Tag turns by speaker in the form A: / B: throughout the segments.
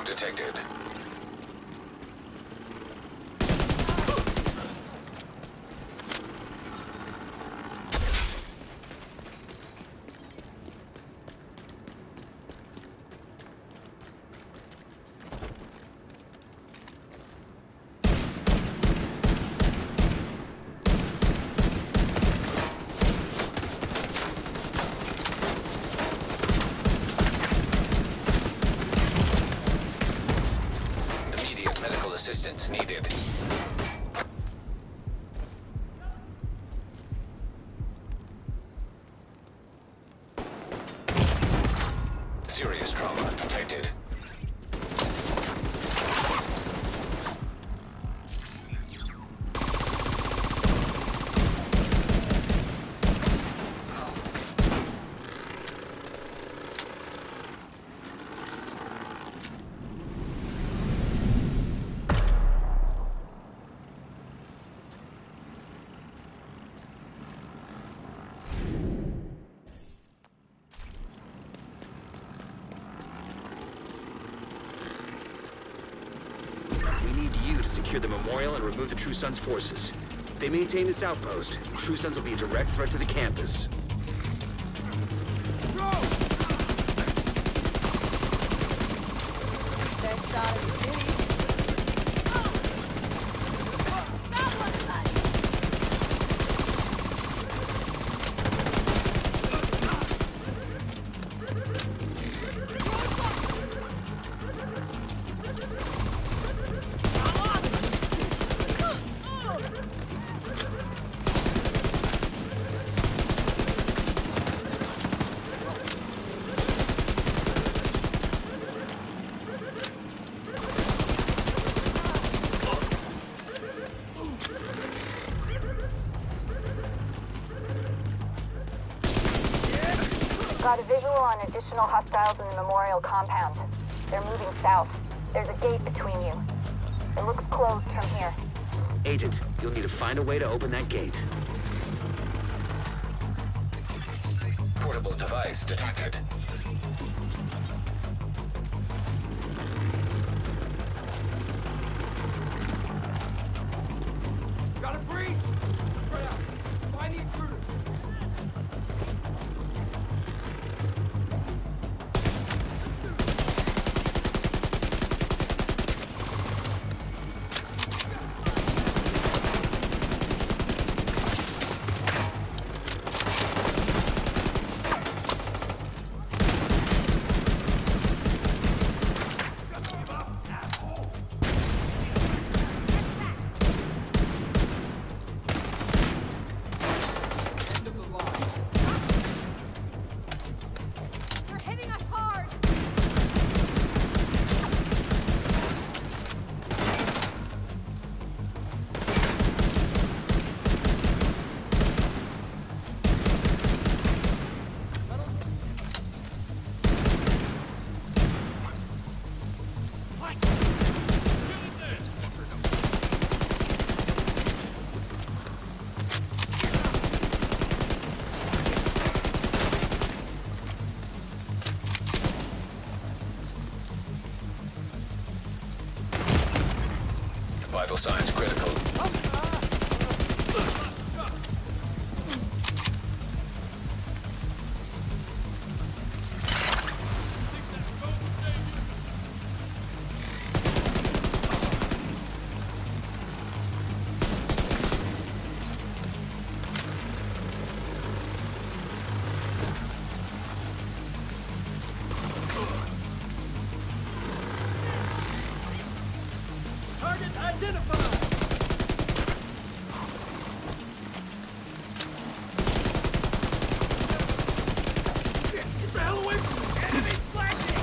A: detected. Assistance needed. Serious trauma detected.
B: Secure the memorial and remove the True Sons' forces. If they maintain this outpost, True Sons will be a direct threat to the campus.
C: Best shot in the city. That one's nice.
D: Got a visual on additional hostiles in the memorial compound. They're moving south. There's a gate between you. It looks closed from here.
B: Agent, you'll need to find a way to open that gate.
A: Portable device detected.
E: Got a breach! Spread out. Find the intruder.
A: Vital signs critical.
E: Target identified! Get the hell away from me! Enemy flashing!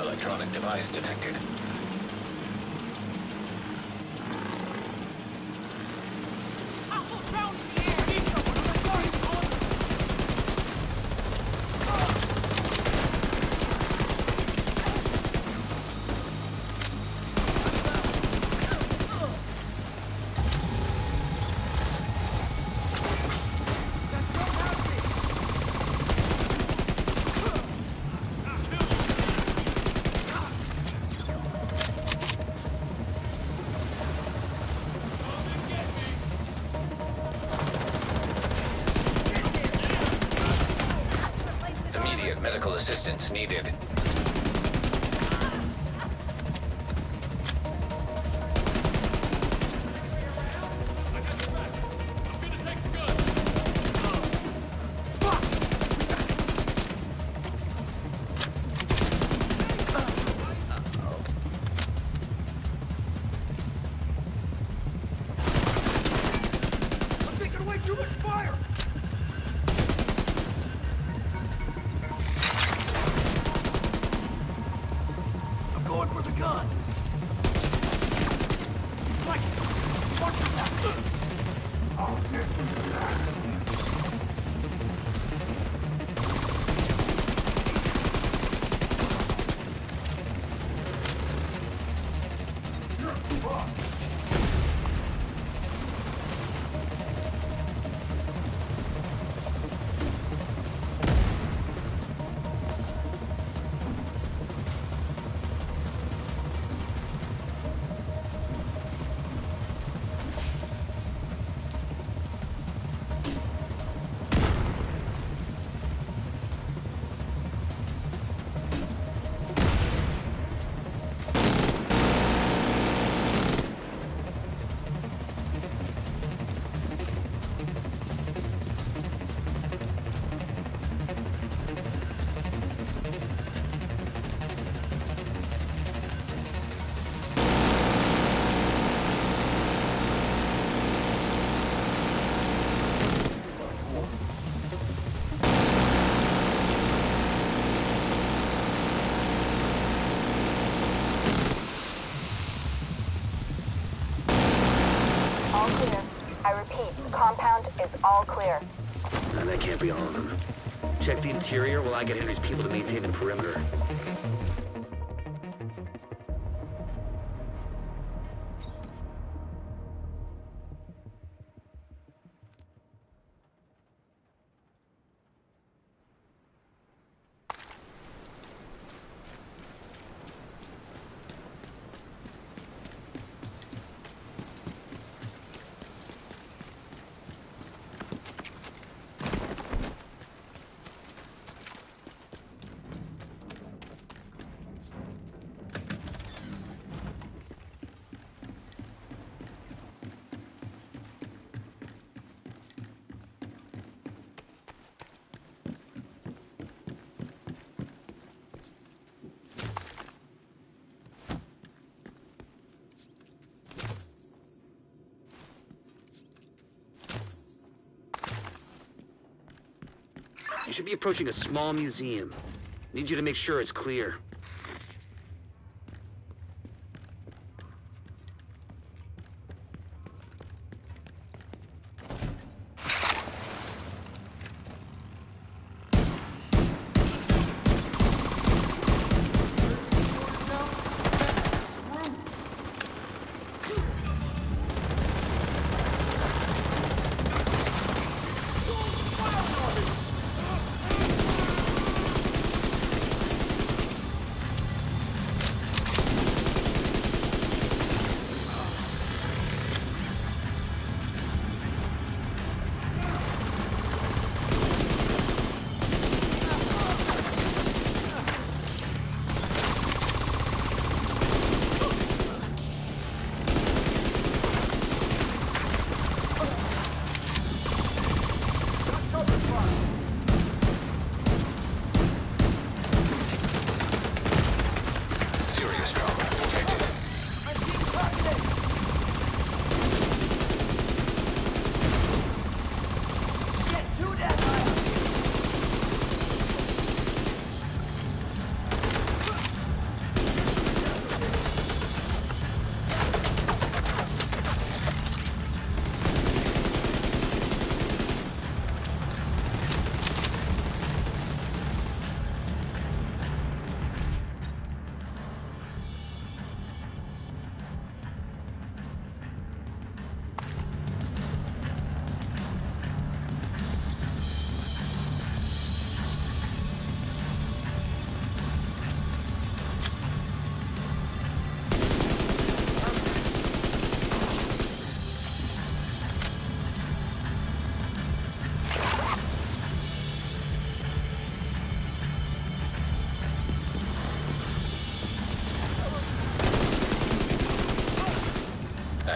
A: Electronic device detected.
E: Hostiles down in the air! I need someone on the guard!
A: Immediate medical assistance needed.
E: I'm taking away too much fire! I'm going for the gun! Like it! Watch your back!
D: All clear. I repeat, the compound is all clear.
B: Nah, that can't be all of them. Check the interior while I get Henry's people to maintain the perimeter. You should be approaching a small museum. Need you to make sure it's clear.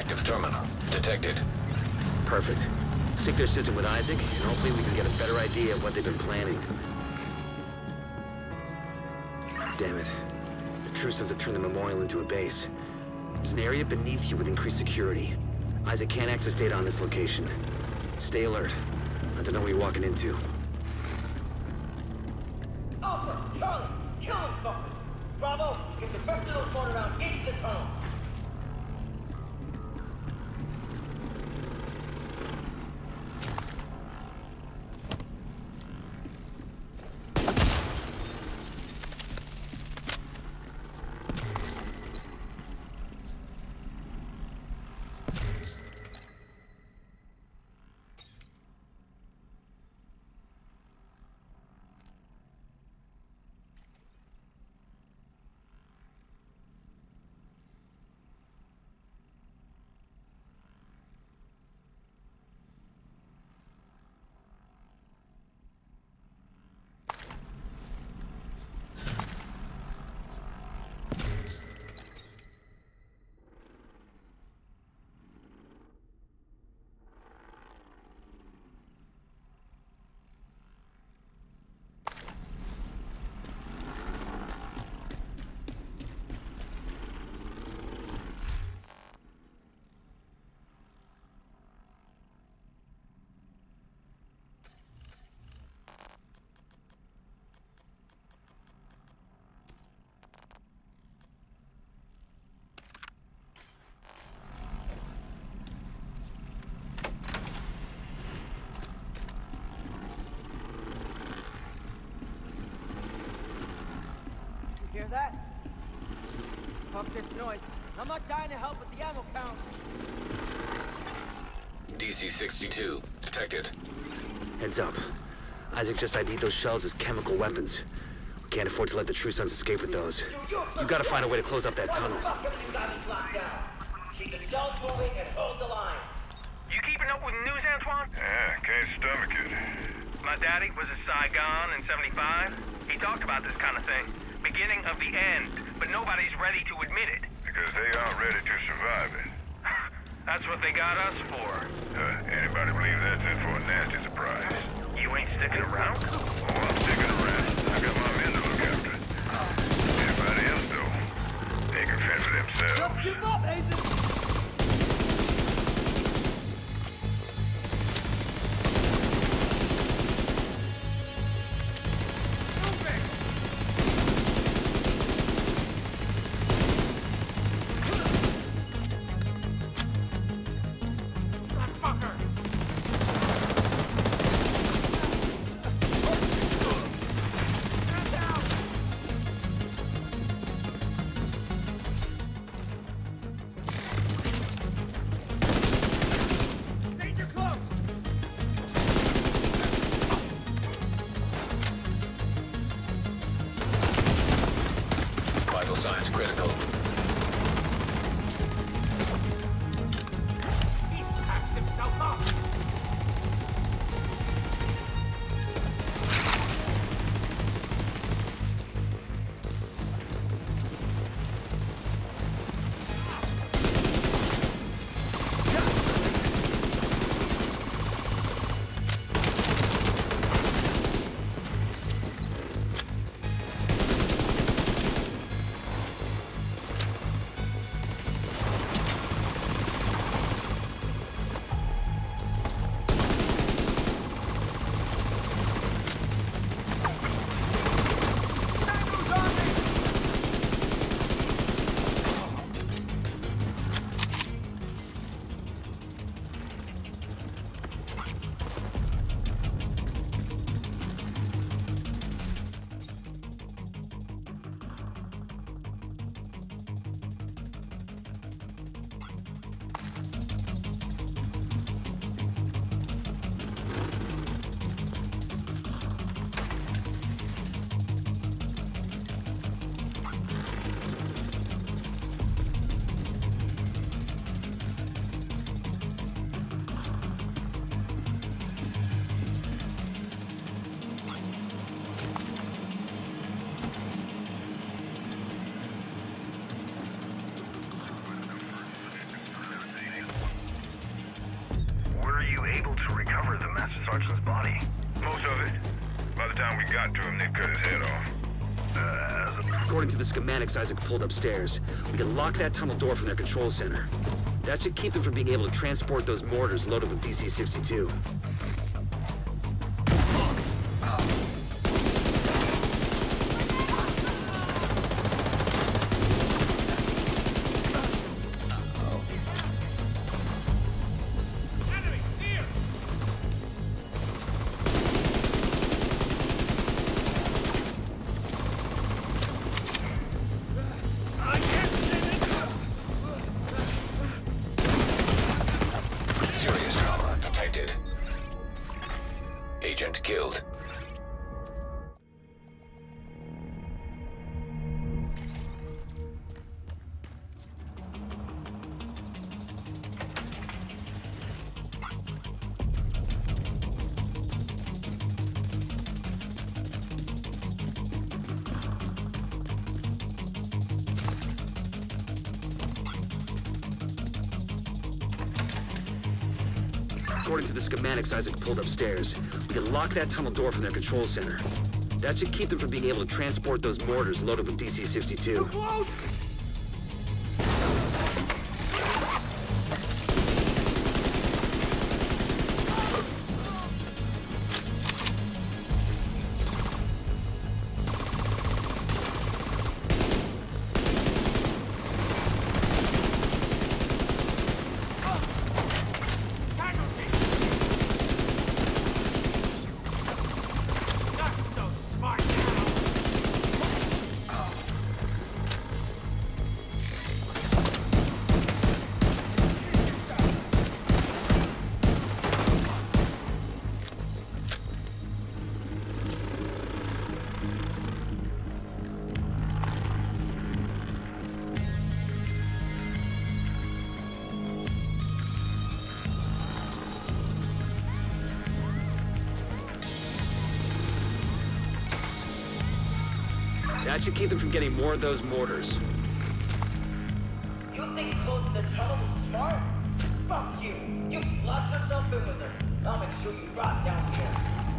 A: active terminal. Detected.
B: Perfect. Sync their system with Isaac, and hopefully we can get a better idea of what they've been planning. Damn it. The True Sons have turned the memorial into a base. There's an area beneath you with increased security. Isaac can't access data on this location. Stay alert. I don't know what you're walking into.
E: Alpha, Charlie, kill those fuckers. Bravo, get the rest of those going around into the tunnel. Hear that? Fuck this noise. I'm not dying to help with the ammo count.
A: DC-62. Detected.
B: Heads up. Isaac just ID'd those shells as chemical weapons. We can't afford to let the True Sons escape with those. You've got to find a way to close up that tunnel.
E: Keep the shells moving and hold the line.
F: You keeping up with the news, Antoine?
G: Yeah, can't stomach it.
F: My daddy was in Saigon in '75. He talked about this kind of thing. Beginning of the end, but nobody's ready to admit it.
G: Because they aren't ready to survive it.
F: That's what they got us for.
G: Anybody believe that's in for a nasty surprise?
F: You ain't sticking around?
G: Oh, I'm sticking around. I got my men to look after. Anybody else, though, they can fend for themselves.
E: Just give up, Agent!
A: Vital signs critical.
E: He's patched himself up!
G: him, they'd cut his head off.
B: According to the schematics Isaac pulled upstairs, we can lock that tunnel door from their control center. That should keep them from being able to transport those mortars loaded with DC-62.
A: Serious trauma detected. Agent killed.
B: According to the schematics Isaac pulled upstairs, we can lock that tunnel door from their control center. That should keep them from being able to transport those mortars loaded with DC-62.
E: Close!
B: That should keep them from getting more of those mortars.
H: You think closing the tunnel was smart? Fuck you! You locked yourself in with her. I'll make sure you rot down here.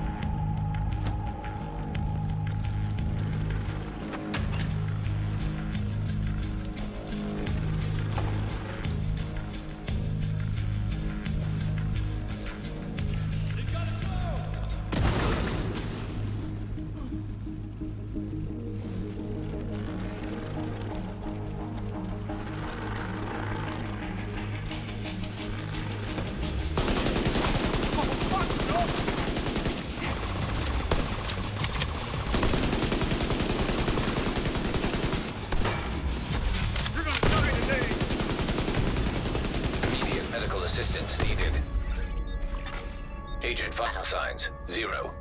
A: Immediate medical assistance needed. Agent vital signs 0.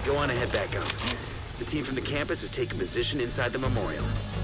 B: Go on and head back up. The team from the campus is taking position inside the memorial.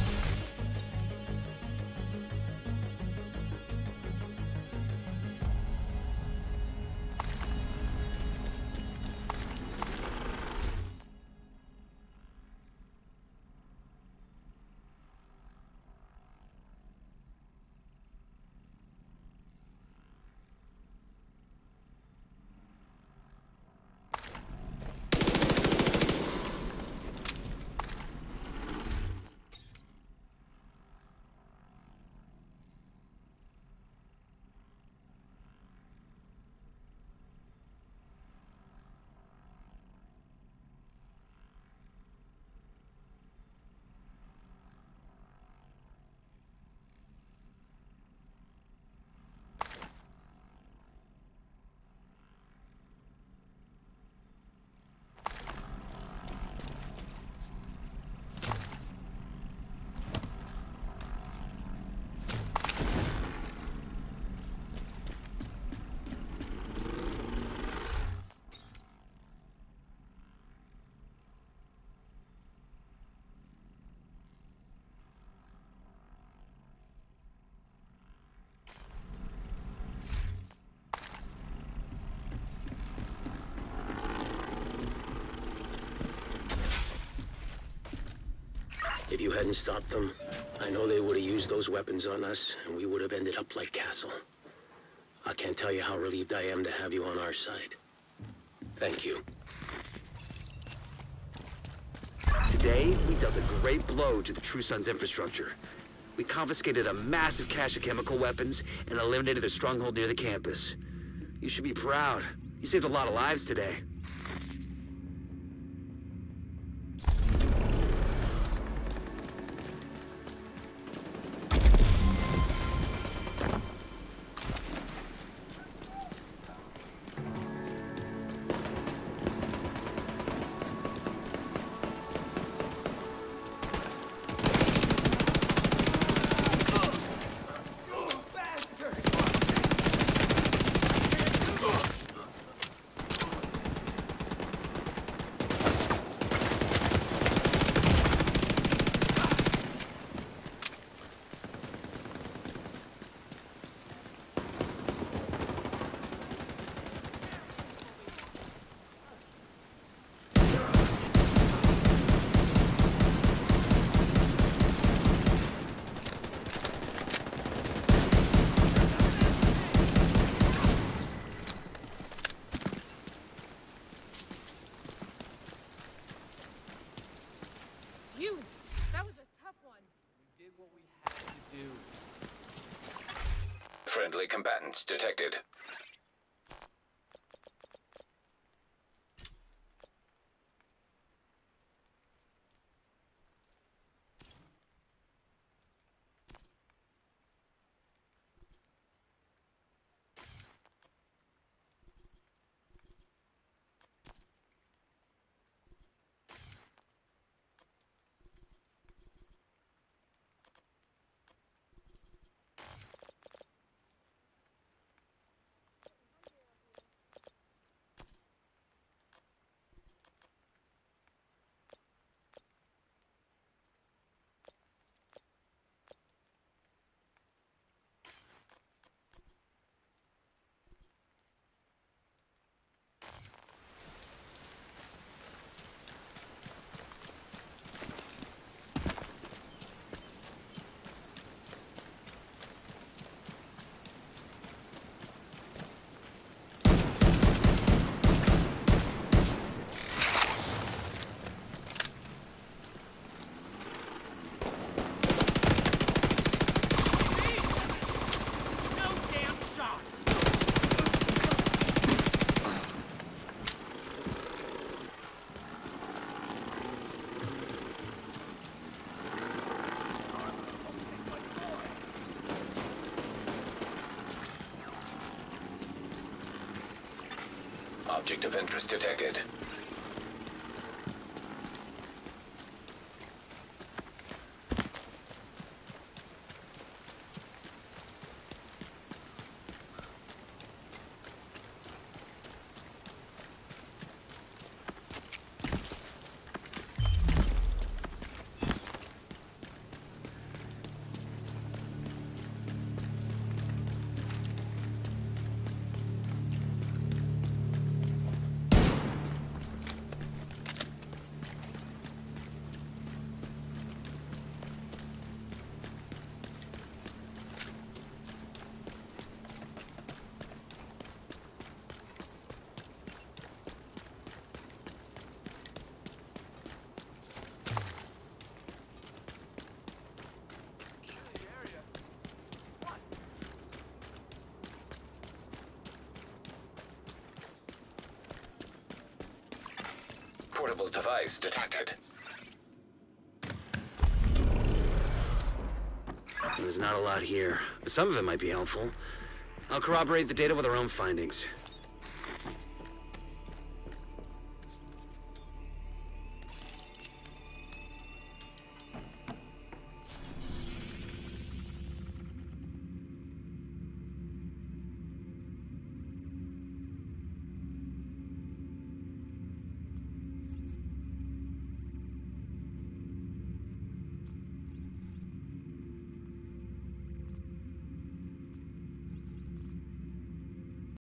I: If you hadn't stopped them, I know they would have used those weapons on us, and we would have ended up like Castle. I can't tell you how relieved I am to have you on our side. Thank you.
B: Today, we dealt a great blow to the True Sons infrastructure. We confiscated a massive cache of chemical weapons and eliminated their stronghold near the campus. You should be proud. You saved a lot of lives today.
C: That was a tough one.
E: We did what we had to do.
A: Friendly combatants detected. Object of interest detected. Portable device detected.
B: There's not a lot here, but some of it might be helpful. I'll corroborate the data with our own findings.